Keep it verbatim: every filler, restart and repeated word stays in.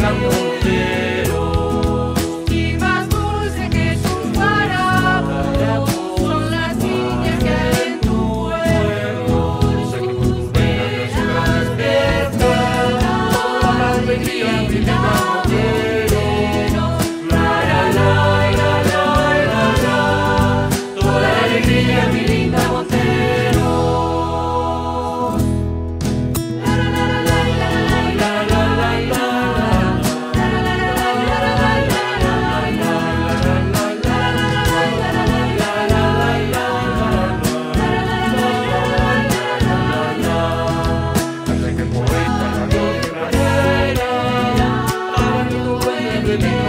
linda Montero. Y más dulce que tus guarapos son las niñas que hay en tu pueblo. Sus venas despertan toda la alegría, mi linda Montero. La la la la la la la, toda la alegría, mi linda Montero. La la la la la la la la la. Hasta que el poeta la noche la fuera, hablando de